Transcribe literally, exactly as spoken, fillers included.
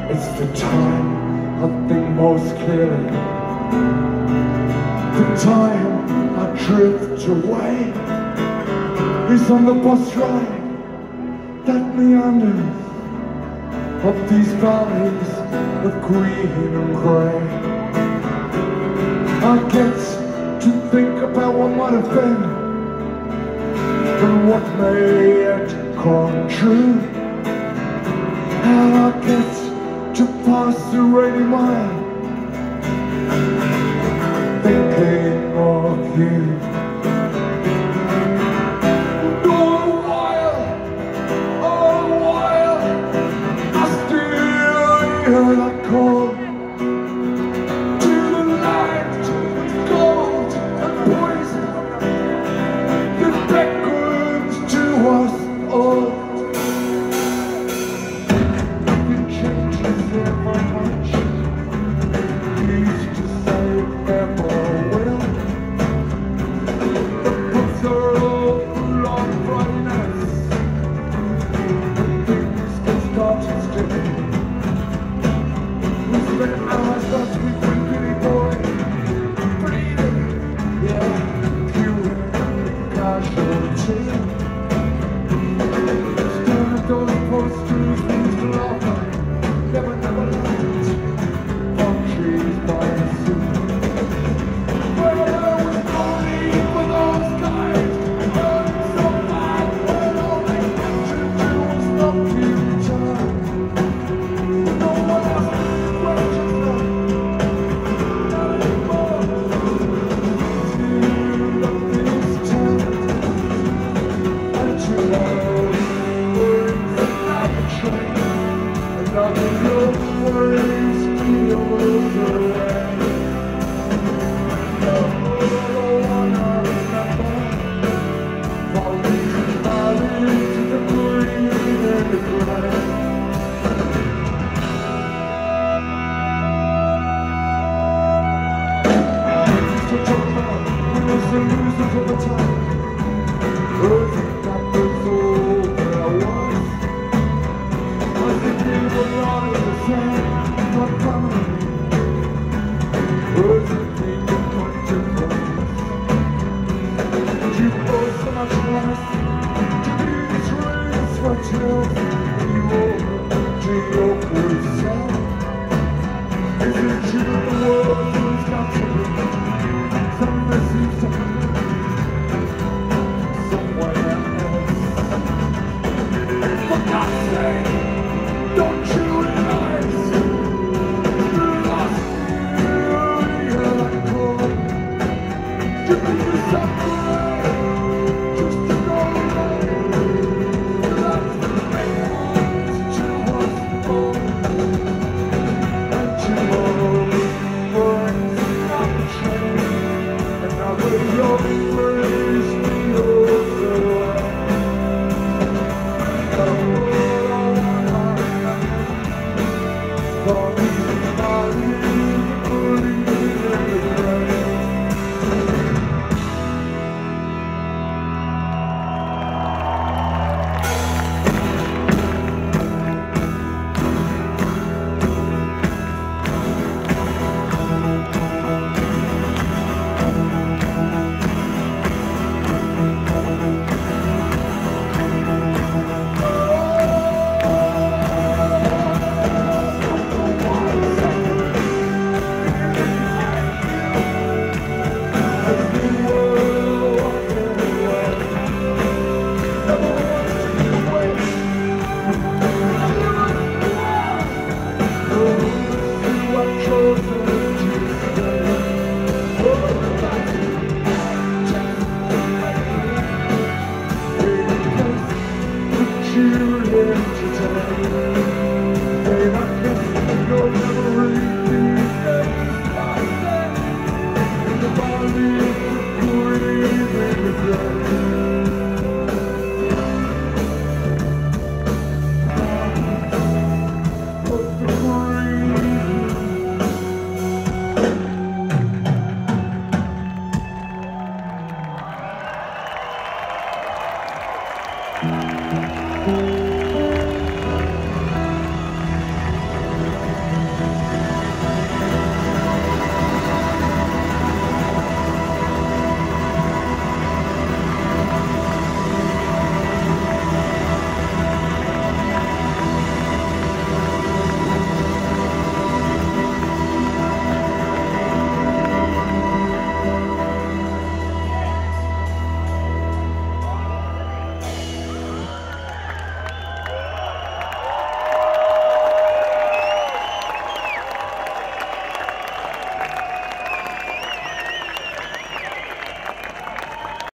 It's the time I think most clearly, the time I drift away is on the bus ride that meanders up these valleys of green and grey. I get to think about what might have been and what may yet come true, and I get to pass the rainy mile thinking of you. All the while, all the while, I still hear that call to the light, gold and poison that beckons to us all. Nothing changes in my heart. You used to say it never will. The books are all full of Friday nights, and things get started still. We spent hours last week with Billy Boy, breathing, yeah, pure casualty. Staring at those posters we used to laugh at, never, never liked, palm trees by the sea. Where I was going for those guys, burning so bad, when all they wanted to do was stop you time. No one asked questions now, not anymore. Till nothing's turned, and you know, worries like a train, another of your worries steals away. No one I remember, valleys and valleys to the green and the grey. So talk about winners and losers all the time.